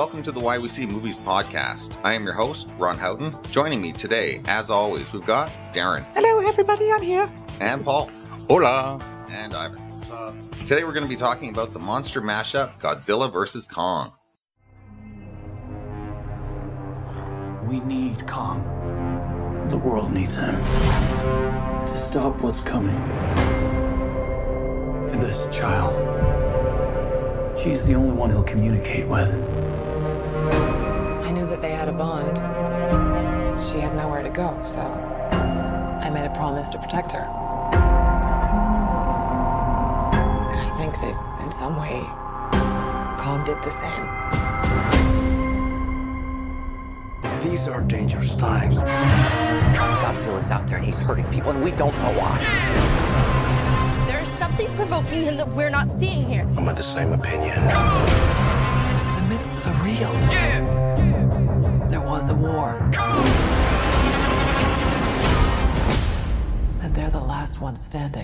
welcome to the Why We See Movies podcast. I am your host, Ron Houghton. Joining me today, as always, we've got Darren. Hello, everybody, I'm here. And Paul. Hola. And Ivan. Today we're going to be talking about the monster mashup, Godzilla vs. Kong. We need Kong. The world needs him to stop what's coming. And this child, she's the only one he'll communicate with. I knew that they had a bond. She had nowhere to go, so I made a promise to protect her. And I think that in some way, Kong did the same. These are dangerous times. Godzilla's out there and he's hurting people and we don't know why. There's something provoking him that we're not seeing here. I'm of the same opinion. The myths are real. There was a war. And they're the last ones standing.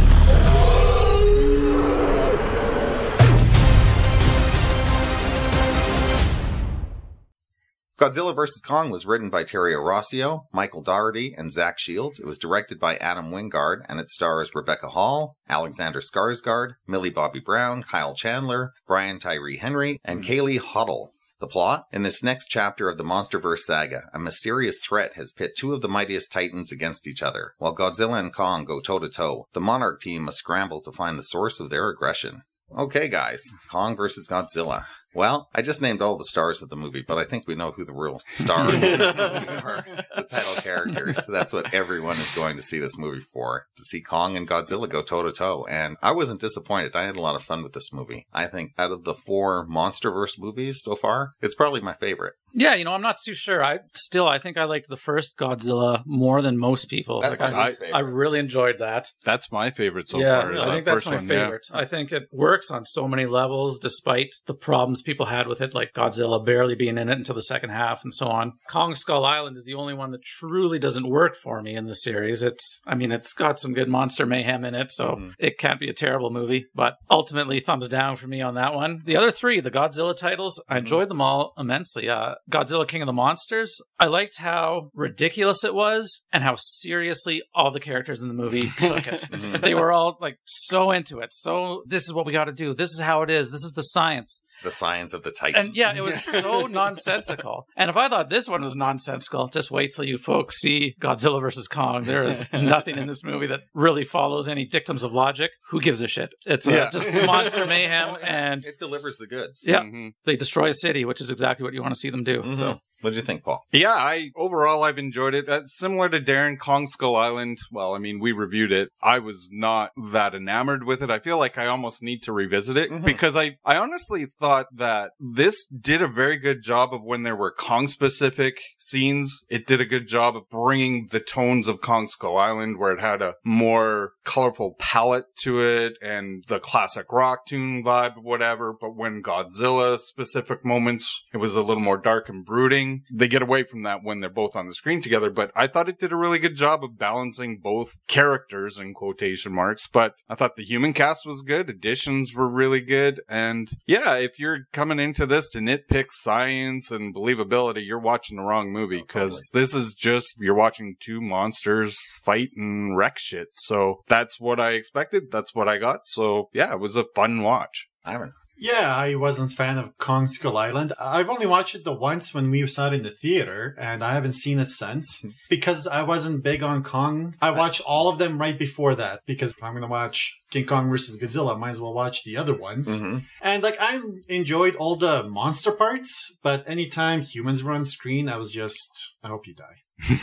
Godzilla vs. Kong was written by Terry Rossio, Michael Dougherty, and Zach Shields. It was directed by Adam Wingard, and it stars Rebecca Hall, Alexander Skarsgård, Millie Bobby Brown, Kyle Chandler, Brian Tyree Henry, and Kaylee Huddle. The plot? In this next chapter of the Monsterverse saga, a mysterious threat has pit two of the mightiest titans against each other. While Godzilla and Kong go toe-to-toe, the Monarch team must scramble to find the source of their aggression. Okay, guys. Kong vs. Godzilla. Well, I just named all the stars of the movie, but I think we know who the real stars of the movie are. The title characters. So that's what everyone is going to see this movie for. To see Kong and Godzilla go toe-to-toe. And I wasn't disappointed. I had a lot of fun with this movie. I think out of the 4 Monsterverse movies so far, it's probably my favorite. Yeah, I'm not too sure. I think I liked the first Godzilla more than most people. That's my least favorite. I really enjoyed that. That's my favorite so Yeah, far. I think that's my favorite. Yeah. I think it works on so many levels, despite the problems people had with it, like Godzilla barely being in it until the second half and so on. Kong Skull Island is the only one that truly doesn't work for me in the series. It's got some good monster mayhem in it, so it can't be a terrible movie, but ultimately thumbs down for me on that one. The other 3, the Godzilla titles, I enjoyed them all immensely. Godzilla King of the Monsters, I liked how ridiculous it was and how seriously all the characters in the movie took it. They were all so into it. So this is what we got to do. This is how it is. This is the science. The science of the Titans. And yeah, it was so nonsensical. And if I thought this one was nonsensical, just wait till you folks see Godzilla vs. Kong. There is nothing in this movie that really follows any dictums of logic. Who gives a shit? It's just monster mayhem, and it delivers the goods. Yeah, they destroy a city, which is exactly what you want to see them do. So. What did you think, Paul? Yeah, I've enjoyed it. Similar to Darren, Kong Skull Island, well, we reviewed it. I was not that enamored with it. I feel like I almost need to revisit it because I honestly thought that this did a very good job of when there were Kong-specific scenes. It did a good job of bringing the tones of Kong Skull Island, where it had a more colorful palette to it and the classic rock tune vibe, whatever. But when Godzilla-specific moments, it was a little more dark and brooding. They get away from that when they're both on the screen together, but I thought it did a really good job of balancing both characters in quotation marks. But I thought the human cast was good. Additions were really good. And yeah, if you're coming into this to nitpick science and believability, you're watching the wrong movie, because this is just, you're watching 2 monsters fight and wreck shit. So that's what I expected. That's what I got. So yeah, it was a fun watch. Ivan. Yeah, I wasn't a fan of Kong Skull Island. I've only watched it the once when we saw it in the theater, and I haven't seen it since because I wasn't big on Kong. I watched all of them right before that because if I'm going to watch King Kong vs. Godzilla, I might as well watch the other ones. And I enjoyed all the monster parts, but anytime humans were on screen, I was just, I hope you die.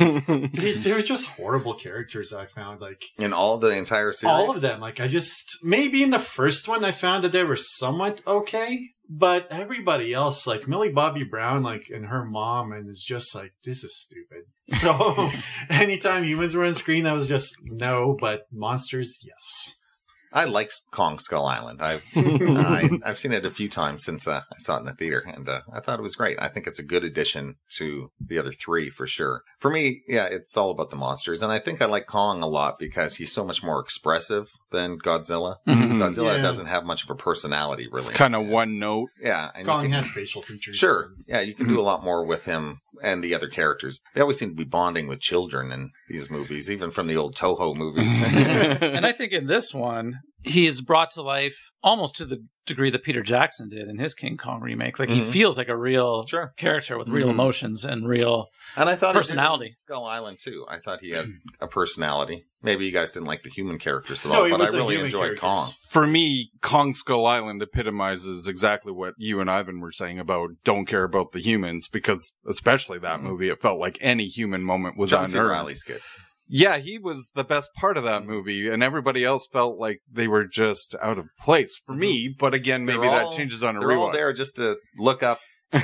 they were just horrible characters, I found. In all the entire series? All of them. Maybe in the first one I found that they were somewhat okay, but everybody else, Millie Bobby Brown, and her mom, and it's just this is stupid. So anytime humans were on screen, I was just, no, but monsters, yes. I like Kong Skull Island. I've seen it a few times since I saw it in the theater, and I thought it was great. I think it's a good addition to the other three for sure. For me, yeah, it's all about the monsters, and I think I like Kong a lot because he's so much more expressive than Godzilla. Godzilla doesn't have much of a personality, really. It's kind of one note. Yeah, and Kong has facial features. Sure, yeah, you can do a lot more with him and the other characters. They always seem to be bonding with children in these movies, even from the old Toho movies. And I think in this one, he is brought to life almost to the degree that Peter Jackson did in his King Kong remake. Like, he feels like a real character with real emotions and real and I thought personality. Skull Island, too. I thought he had a personality. Maybe you guys didn't like the human characters at all, but I really enjoyed Kong. For me, Kong Skull Island epitomizes exactly what you and Ivan were saying about don't care about the humans, because especially that movie, it felt like any human moment was John C. unearned. Reilly's good. Yeah, he was the best part of that movie, and everybody else felt like they were just out of place for me. But again, maybe that changes on a They're rewatch. all there just to look up in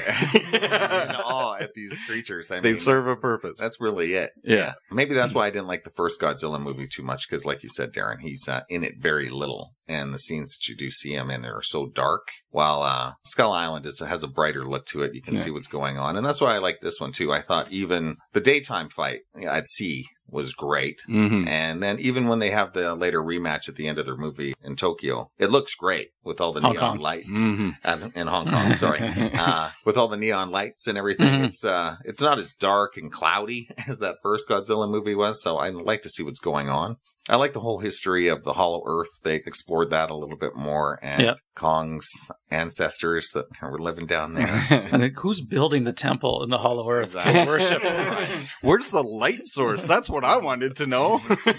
awe at these creatures. I mean, They serve a purpose. That's really it. Yeah. Maybe that's why I didn't like the first Godzilla movie too much, because like you said, Darren, he's in it very little. And the scenes that you do see him in are so dark. While Skull Island has a brighter look to it. You can see what's going on. And that's why I like this one, too. I thought even the daytime fight at sea was great. And then even when they have the later rematch at the end of their movie in Tokyo, it looks great with all the neon lights. In Hong Kong, sorry. With all the neon lights and everything. It's not as dark and cloudy as that first Godzilla movie was. So I'd like to see what's going on. I like the whole history of the Hollow Earth. They explored that a little bit more, and Kong's ancestors that were living down there. And who's building the temple in the Hollow Earth to worship? Where's the light source? That's what I wanted to know.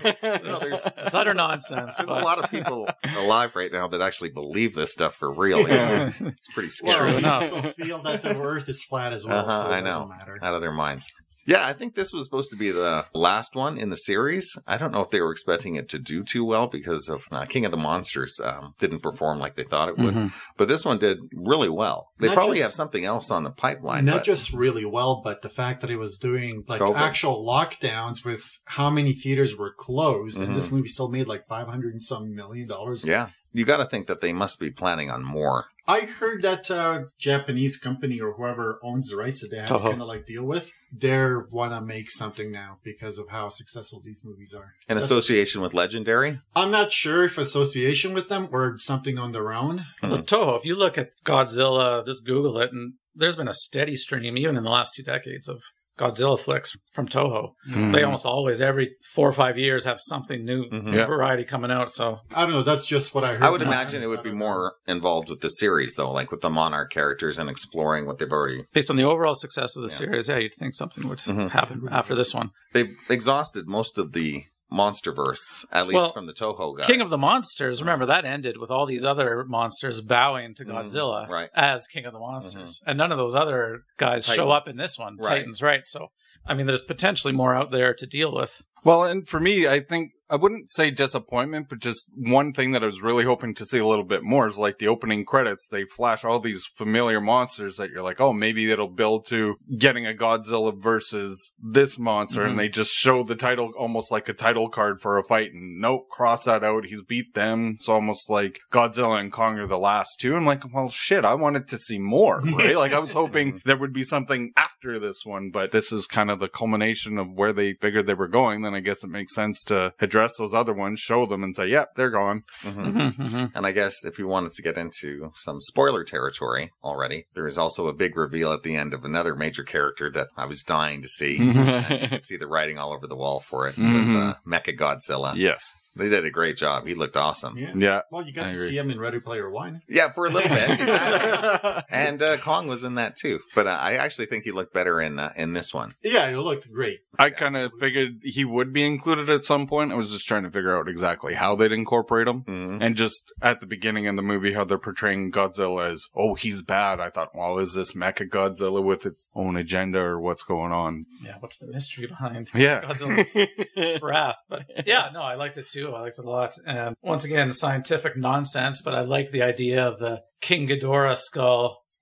It's utter nonsense. There's a lot of people alive right now that actually believe this stuff for real. It's pretty scary. Well, they also feel that the Earth is flat as well, so it doesn't matter. Out of their minds. Yeah, I think this was supposed to be the last one in the series. I don't know if they were expecting it to do too well because of King of the Monsters didn't perform like they thought it would. But this one did really well. They probably have something else on the pipeline. Not just really well, but the fact that it was doing like actual lockdowns with how many theaters were closed, and this movie still made like $500 and some million. Yeah. You got to think that they must be planning on more. I heard that Japanese company or whoever owns the rights that they have to kind of like deal with, they want to make something now because of how successful these movies are. An association with Legendary? I'm not sure if association with them or something on their own. Look, Toho, if you look at Godzilla, just Google it, and there's been a steady stream, even in the last 2 decades, of Godzilla flicks from Toho. They almost always, every 4 or 5 years, have something new, variety coming out. So I don't know. That's just what I heard. I would imagine it would be more involved with the series, though, like with the Monarch characters and exploring what they've already... Based on the overall success of the series, you'd think something would happen after this one. They've exhausted most of the Monsterverse, at least from the Toho guys. King of the Monsters, remember, that ended with all these other monsters bowing to Godzilla as King of the Monsters. And none of those other guys show up in this one. Titans, right. So, I mean, there's potentially more out there to deal with. Well, and for me, I think I wouldn't say disappointment, but just one thing that I was really hoping to see a little bit more is like the opening credits. They flash all these familiar monsters that you're like, oh, maybe it'll build to getting a Godzilla versus this monster. And they just show the title almost like a title card for a fight. And nope, cross that out. He's beat them. It's almost like Godzilla and Kong are the last two. I'm like, well, shit, I wanted to see more, right? Like I was hoping there would be something after this one, but this is kind of the culmination of where they figured they were going. Then I guess it makes sense to address those other ones, show them and say, yep, they're gone. And I guess if you wanted to get into some spoiler territory already, there is also a big reveal at the end of another major character that I was dying to see. You can see the writing all over the wall for it with Mecha Godzilla. Yes. They did a great job. He looked awesome. Yeah. Well, you got to see him in Ready Player One. Yeah, for a little bit. Exactly. And Kong was in that too. But I actually think he looked better in this one. Yeah, he looked great. I kind of figured he would be included at some point. I was just trying to figure out exactly how they'd incorporate him. And just at the beginning in the movie, how they're portraying Godzilla as, oh, he's bad. I thought, well, is this Mecha Godzilla with its own agenda or what's going on? Yeah, what's the mystery behind Godzilla's wrath? But yeah, no, I liked it too. I liked it a lot. And once again, scientific nonsense, but I liked the idea of the King Ghidorah skull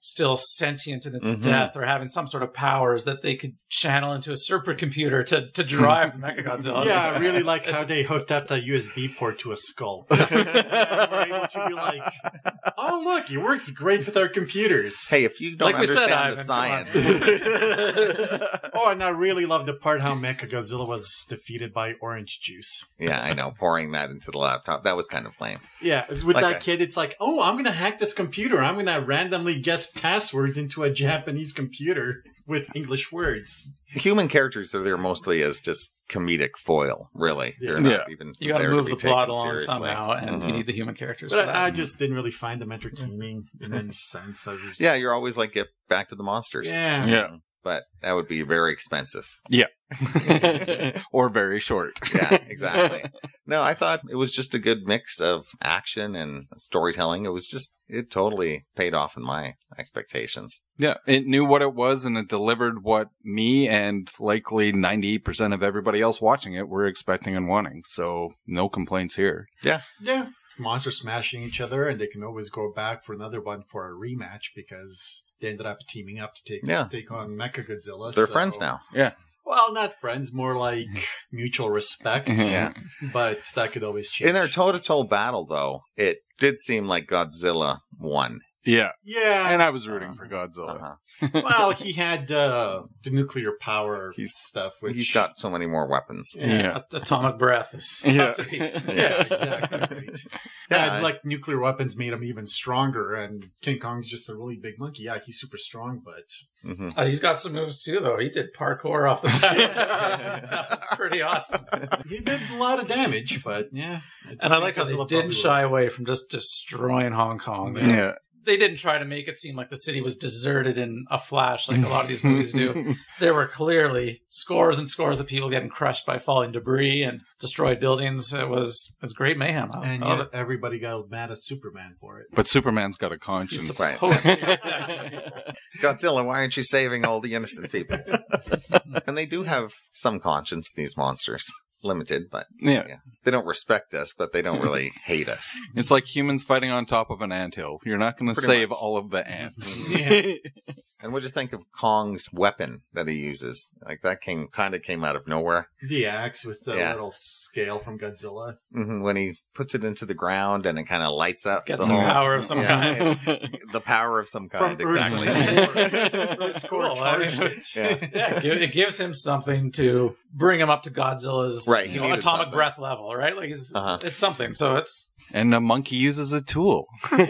still sentient in its death or having some sort of powers that they could channel into a supercomputer to drive Mechagodzilla. Yeah, I really like how they hooked up that USB port to a skull. We're able to be like, oh, look, it works great with our computers. Hey, if you don't Like we said, understand the science. Oh, and I really love the part how Mechagodzilla was defeated by orange juice. Yeah, I know. Pouring that into the laptop. That was kind of lame. Yeah, with Like that kid, it's like, oh, I'm going to hack this computer. I'm going to randomly guess passwords into a Japanese computer with English words. Human characters are there mostly as just comedic foil, really. They're not even You got to there move be the plot taken along seriously. somehow, and you need the human characters. But for that. I just didn't really find them entertaining in any sense. I was Yeah, you're always like, get back to the monsters. Yeah. Yeah. But that would be very expensive. Yeah. Or very short. Yeah, exactly. No, I thought it was just a good mix of action and storytelling. It totally paid off in my expectations. Yeah, it knew what it was, and it delivered what me and likely 98% of everybody else watching it were expecting and wanting. So no complaints here. Yeah. Monsters smashing each other, and they can always go back for another one for a rematch because they ended up teaming up to take on Mechagodzilla. They're friends now. Yeah. Well, not friends, more like mutual respect. Yeah. But that could always change. In their toe-to-toe battle, though, it did seem like Godzilla won. Yeah. Yeah. And I was rooting for Godzilla. Well, he had the nuclear power stuff. Which, He's got so many more weapons. Yeah. Atomic breath is tough to beat. Yeah, exactly. Right. Yeah, like nuclear weapons made him even stronger, and King Kong's just a really big monkey. Yeah, he's super strong, but He's got some moves too, though. He did parkour off the side. That was pretty awesome. he did a lot of damage. But yeah, And I like how they didn't shy away from just destroying Hong Kong. Yeah. They didn't try to make it seem like the city was deserted in a flash like a lot of these movies do. There were clearly scores and scores of people getting crushed by falling debris and destroyed buildings. It was great mayhem. And yet everybody got mad at Superman for it. But Superman's got a conscience. He's supposed to. Exactly. Godzilla, why aren't you saving all the innocent people? And they do have some conscience, these monsters. Limited, but Yeah. they don't respect us, but they don't really hate us. It's like humans fighting on top of an anthill. You're not going to Pretty save much. all of the ants. And what'd you think of Kong's weapon that he uses? Like that came out of nowhere. The axe with the little scale from Godzilla. When he puts it into the ground and it kind of lights up. Get the some whole- power of some kind. The power of some kind, From Earth's exactly. It's cool. I mean, Yeah. it gives him something to bring him up to Godzilla's Right, he needed atomic something. breath level, right? Like it's something. So it's And a monkey uses a tool.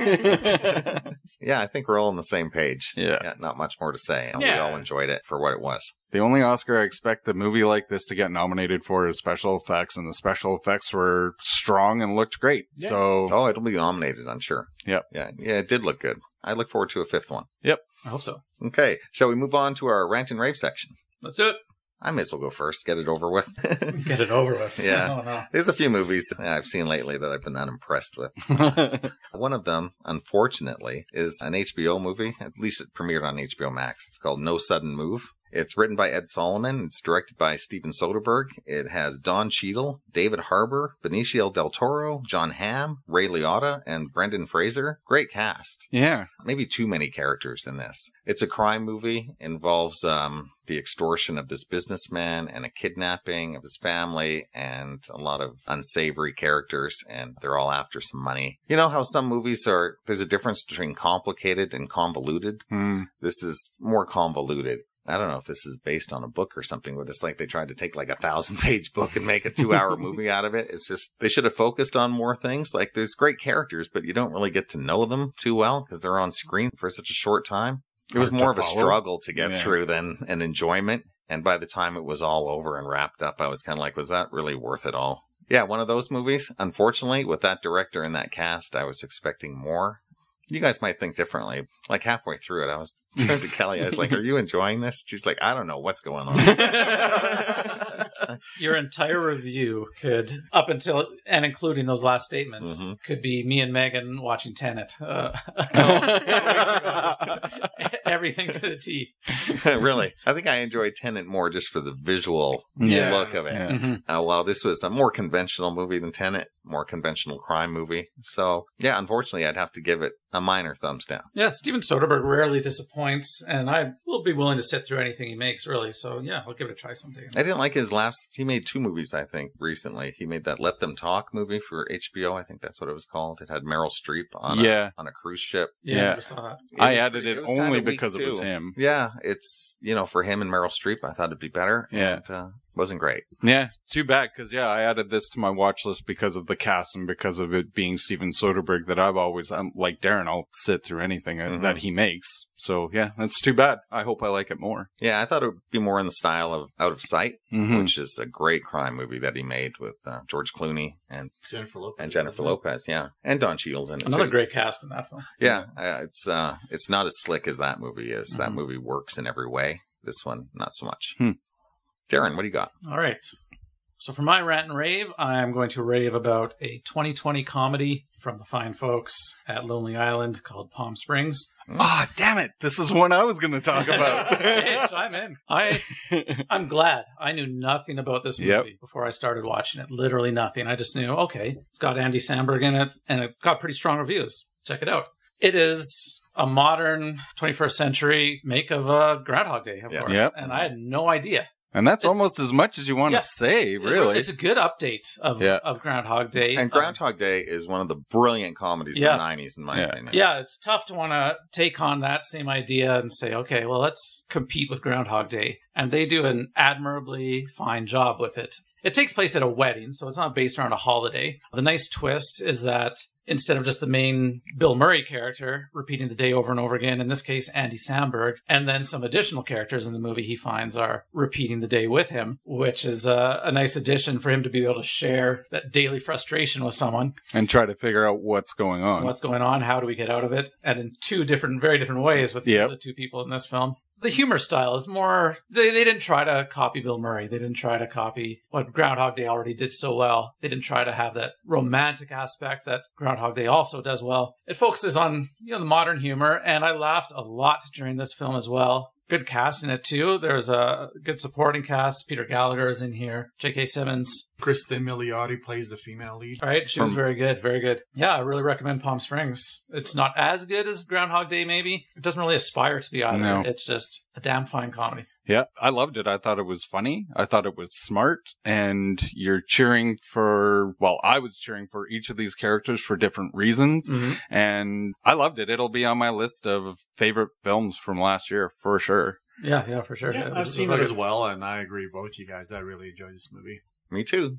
Yeah, I think we're all on the same page. Yeah. Not much more to say. And we Yeah. all enjoyed it for what it was. The only Oscar I expect a movie like this to get nominated for is special effects, and the special effects were strong and looked great. Yeah. So, Oh, it'll be nominated, I'm sure. Yep. Yeah, it did look good. I look forward to a fifth one. I hope so. Okay, shall we move on to our rant and rave section? Let's do it. I may as well go first, get it over with. Get it over with. Yeah. Oh, no. There's a few movies I've seen lately that I've been unimpressed with. One of them, unfortunately, is an HBO movie. At least it premiered on HBO Max. It's called No Sudden Move. It's written by Ed Solomon. It's directed by Steven Soderbergh. It has Don Cheadle, David Harbour, Benicio del Toro, John Hamm, Ray Liotta, and Brendan Fraser. Great cast. yeah. Maybe too many characters in this. It's a crime movie. Involves the extortion of this businessman and a kidnapping of his family and a lot of unsavory characters, and they're all after some money. You know how some movies are, there's a difference between complicated and convoluted? This is more convoluted. I don't know if this is based on a book or something, but it's like they tried to take like a 1,000-page book and make a 2-hour movie out of it. It's just, they should have focused on more things. Like there's great characters, but you don't really get to know them too well because they're on screen for such a short time. It was Hard more to of a follow. struggle to get Yeah. through than an enjoyment. And by the time it was all over and wrapped up, I was kind of like, was that really worth it all? Yeah, one of those movies. Unfortunately, with that director and that cast, I was expecting more. You guys might think differently. Like halfway through it, I was turning to Kelly. I was like, are you enjoying this? She's like, I don't know what's going on. Your entire review could, up until and including those last statements, could be me and Megan watching Tenet. Everything to the T. Really. I think I enjoyed Tenet more just for the visual look of it. Yeah. Well, this was a more conventional movie than Tenet, more conventional crime movie. So, yeah, unfortunately, I'd have to give it a minor thumbs down. Yeah, Steven Soderbergh rarely disappoints, and I will be willing to sit through anything he makes, really. So, yeah, I'll give it a try someday. I didn't like his last... He made 2 movies, I think, recently. He made that Let Them Talk movie for HBO. I think that's what it was called. It had Meryl Streep on a cruise ship. Yeah, I never saw that. I added it only because it was him. Yeah, it's, for him and Meryl Streep, I thought it'd be better. Yeah. And, wasn't great. Yeah, too bad, because, I added this to my watch list because of the cast and because of it being Steven Soderbergh that I've always, like Darren, I'll sit through anything that he makes. So, yeah, that's too bad. I hope I like it more. Yeah, I thought it would be more in the style of Out of Sight, which is a great crime movie that he made with George Clooney and Jennifer Lopez, yeah. And Don Cheadle's in it, Another too. great cast in that film. Yeah, it's not as slick as that movie is. That movie works in every way. This one, not so much. Darren, what do you got? All right. So for my rant and rave, I'm going to rave about a 2020 comedy from the fine folks at Lonely Island called Palm Springs. Ah, damn it. This is one I was going to talk about. Hey, so I'm in. I'm glad. I knew nothing about this movie before I started watching it. Literally nothing. I just knew, okay, it's got Andy Samberg in it, and it got pretty strong reviews. Check it out. It is a modern 21st century make of Groundhog Day, of course. Yep. And I had no idea. And that's almost as much as you want to say, really. It's a good update of Groundhog Day. And Groundhog Day is one of the brilliant comedies of the 90s, in my opinion. Yeah, it's tough to want to take on that same idea and say, okay, well, let's compete with Groundhog Day. And they do an admirably fine job with it. It takes place at a wedding, so it's not based around a holiday. The nice twist is that instead of just the main Bill Murray character repeating the day over and over again, in this case, Andy Samberg, and then some additional characters in the movie he finds are repeating the day with him, which is a nice addition for him to be able to share that daily frustration with someone. And try to figure out what's going on. How do we get out of it? And in 2 very different ways with the 2 people in this film. The humor style is more... They didn't try to copy Bill Murray. They didn't try to copy what Groundhog Day already did so well. They didn't try to have that romantic aspect that Groundhog Day also does well. It focuses on the modern humor, and I laughed a lot during this film as well. Good cast in it, too. There's a good supporting cast. Peter Gallagher is in here. J.K. Simmons. Kristen Milioti plays the female lead. Right, she was very good, very good. Yeah, I really recommend Palm Springs. It's not as good as Groundhog Day, maybe. It doesn't really aspire to be either. No. It's just a damn fine comedy. Yeah, I loved it. I thought it was funny. I thought it was smart. And you're cheering for, I was cheering for each of these characters for different reasons. And I loved it. It'll be on my list of favorite films from last year, for sure. Yeah, for sure. Yeah, I've seen it as well, and I agree with both you guys. I really enjoyed this movie. Me too.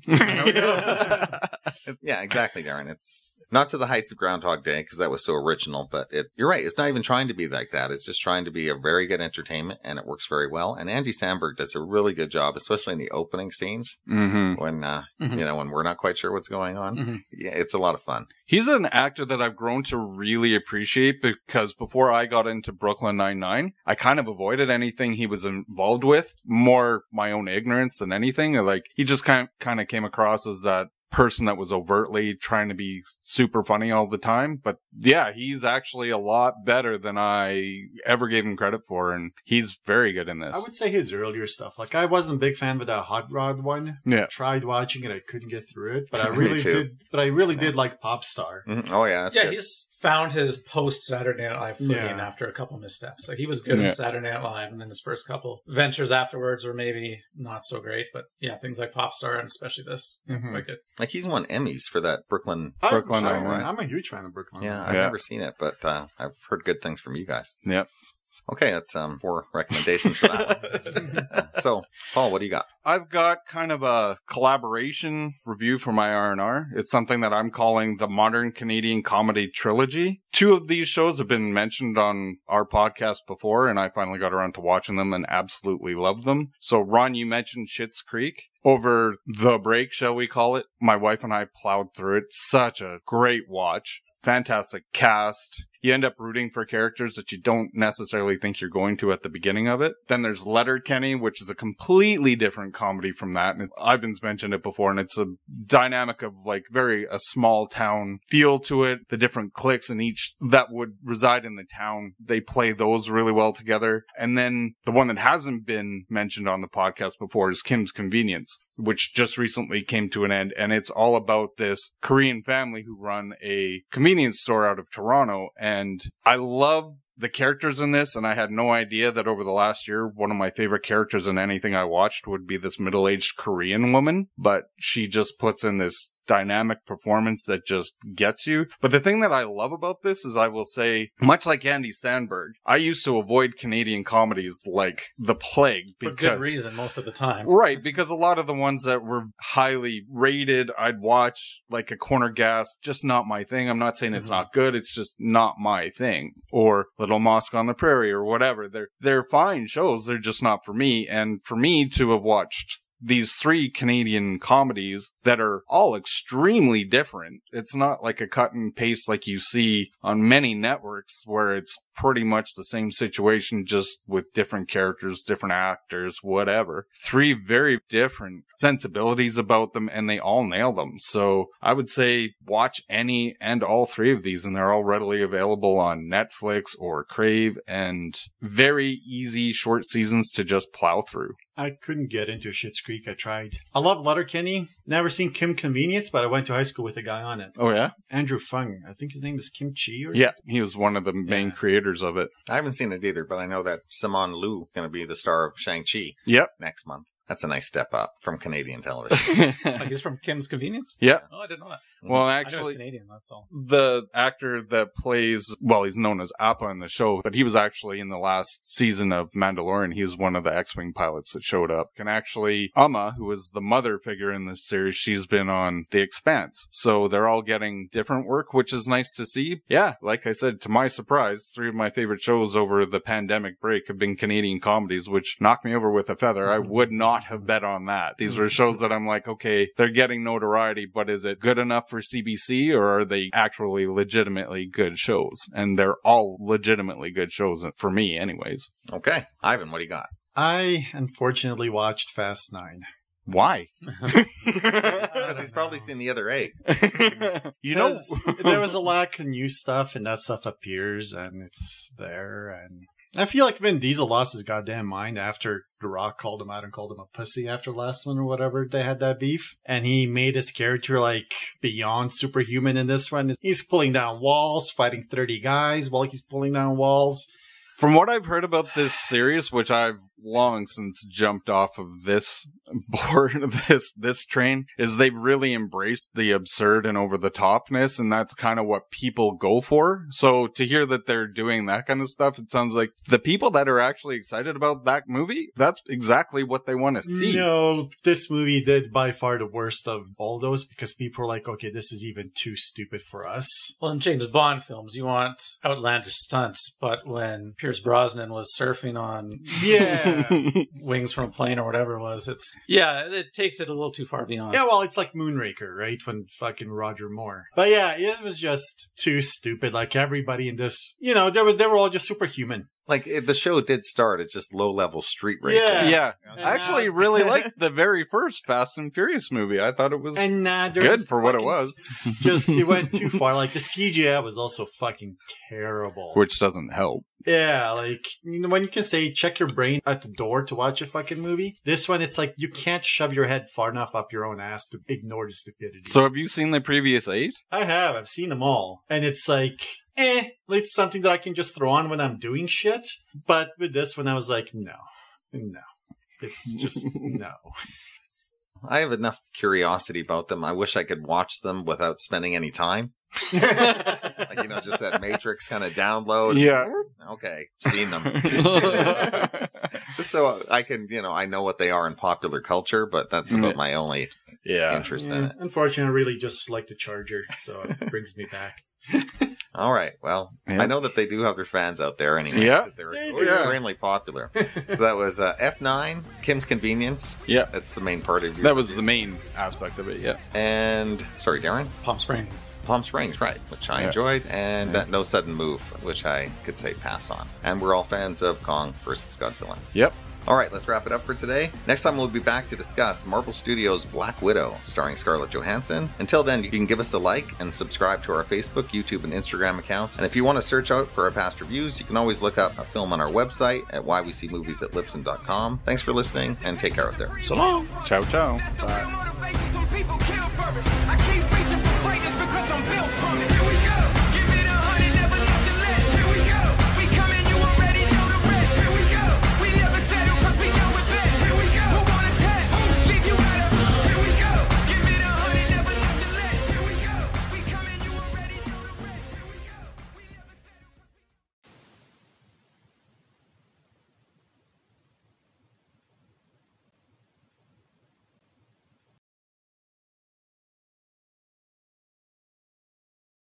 Yeah, exactly, Darren. It's not to the heights of Groundhog Day because that was so original, but you're right. It's not even trying to be like that. It's just trying to be a very good entertainment, and it works very well. And Andy Samberg does a really good job, especially in the opening scenes when when we're not quite sure what's going on. Yeah, it's a lot of fun. He's an actor that I've grown to really appreciate because before I got into Brooklyn Nine-Nine, I kind of avoided anything he was involved with, more my own ignorance than anything. Like, he just kind of came across as that person that was overtly trying to be super funny all the time. But yeah, he's actually a lot better than I ever gave him credit for, and he's very good in this. I would say his earlier stuff. Like, I wasn't a big fan of that Hot Rod one. Yeah. Tried watching it, I couldn't get through it, but I really did. But I really did like Pop Star. Oh yeah, that's good. He's found his post Saturday Night Live footing after a couple missteps. Like, he was good in Saturday Night Live, and then his first couple ventures afterwards were maybe not so great. But yeah, things like Pop Star and especially this, quite good. Like, he's won Emmys for that Brooklyn Nine-Nine. I'm a huge fan of Brooklyn. Yeah, I've never seen it, but I've heard good things from you guys. Yep. Okay, that's 4 recommendations for that one. So, Paul, what do you got? I've got kind of a collaboration review for my R&R. It's something that I'm calling the Modern Canadian Comedy Trilogy. 2 of these shows have been mentioned on our podcast before, and I finally got around to watching them and absolutely love them. So, Ron, you mentioned Schitt's Creek. Over the break, shall we call it, my wife and I plowed through it. Such a great watch. Fantastic cast. You end up rooting for characters that you don't necessarily think you're going to at the beginning of it. Then there's Letterkenny, which is a completely different comedy from that. And Ivan's mentioned it before, and it's a dynamic of like a small town feel to it. The different cliques in each that would reside in the town, they play those really well together. And then the one that hasn't been mentioned on the podcast before is Kim's Convenience, which just recently came to an end. And it's all about this Korean family who run a convenience store out of Toronto. And And I love the characters in this, and I had no idea that over the last year, one of my favorite characters in anything I watched would be this middle-aged Korean woman, but she just puts in this dynamic performance that just gets you. But the thing that I love about this is, I will say, much like Andy Samberg, I used to avoid Canadian comedies like the plague. For good reason, most of the time. Right, because a lot of the ones that were highly rated, I'd watch, like a Corner Gas, just not my thing. I'm not saying it's not good, it's just not my thing. Or Little Mosque on the Prairie, or whatever. They're fine shows, they're just not for me. And for me to have watched these 3 Canadian comedies that are all extremely different. It's not like a cut and paste like you see on many networks where it's pretty much the same situation, just with different characters, different actors, whatever. 3 very different sensibilities about them, and they all nail them. So I would say watch any and all 3 of these, and they're all readily available on Netflix or Crave, and very easy short seasons to just plow through. I couldn't get into Schitt's Creek. I tried. I love Letterkenny. Never seen Kim Convenience, but I went to high school with a guy on it. Oh, yeah? Andrew Fung. I think his name is Kim Chi or something. Yeah, he was one of the main creators of it. I haven't seen it either, but I know that Simon Liu is going to be the star of Shang-Chi next month. That's a nice step up from Canadian television. Like he's from Kim's Convenience? Yeah. Oh, I didn't know that. Well, I know he's actually, Canadian, that's all. the actor that plays, well, he's known as Appa in the show, but he was actually in the last season of Mandalorian. He was one of the X-Wing pilots that showed up. And actually, Amma, who is the mother figure in this series, she's been on The Expanse. So they're all getting different work, which is nice to see. Yeah, like I said, to my surprise, 3 of my favorite shows over the pandemic break have been Canadian comedies, which knocked me over with a feather. I would not have bet on that. These were shows that I'm like, okay, they're getting notoriety, but is it good enough for CBC, or are they actually legitimately good shows? And they're all legitimately good shows for me anyways. Okay. Ivan, what do you got? I unfortunately watched Fast 9. Why? Because he's probably seen the other 8. You know, there was a lot of new stuff, and that stuff appears, and it's there, and I feel like Vin Diesel lost his goddamn mind after The Rock called him out and called him a pussy after the last one or whatever. They had that beef. And he made his character like beyond superhuman in this one. He's pulling down walls, fighting 30 guys while he's pulling down walls. from what I've heard about this series, which I've long since jumped off of this board, this train, is they've really embraced the absurd and over the topness, and that's kind of what people go for. So to hear that they're doing that kind of stuff, it sounds like the people that are actually excited about that movie, that's exactly what they want to see. No, this movie did by far the worst of all those, because people are like, okay, this is even too stupid for us. Well, in James Bond films, you want outlandish stunts, but when Pierce Brosnan was surfing on wings from a plane or whatever it was, it takes it a little too far beyond. Yeah, well, it's like Moonraker, right? When fucking Roger Moore. But yeah, it was just too stupid. Like everybody in this, they were all just superhuman. Like, the show did start as just low-level street racing. Yeah. I actually really liked the very first Fast and Furious movie. I thought it was good for what it was. It went too far. Like, the CGI was also fucking terrible. Which doesn't help. Yeah, like, when you can say, check your brain at the door to watch a fucking movie, this one, it's like, you can't shove your head far enough up your own ass to ignore the stupidity. So have you seen the previous 8? I have. I've seen them all. And it's like, it's something that I can just throw on when I'm doing shit. But with this one, I was like, no. It's just, no. I have enough curiosity about them. I wish I could watch them without spending any time. Like, just that Matrix kind of download. Yeah. Okay, seen them. Just so I can, I know what they are in popular culture, but that's about my only interest in it. Unfortunately, I really just like the Charger, so it brings me back. All right. Well, I know that they do have their fans out there anyway. Yeah. Because they're extremely popular. So that was F9, Kim's Convenience. Yeah. That's the main part of your That was the main aspect of it, yeah. And, sorry, Darren? Palm Springs, right, which I enjoyed. And that No Sudden Move, which I could say pass on. And we're all fans of Kong vs. Godzilla. Yep. All right, let's wrap it up for today. Next time we'll be back to discuss Marvel Studios' Black Widow, starring Scarlett Johansson. Until then, you can give us a like and subscribe to our Facebook, YouTube, and Instagram accounts. And if you want to search out for our past reviews, you can always look up a film on our website at whyweseemovies@libsyn.com. Thanks for listening, and take care out there. So long. Ciao, ciao. Bye.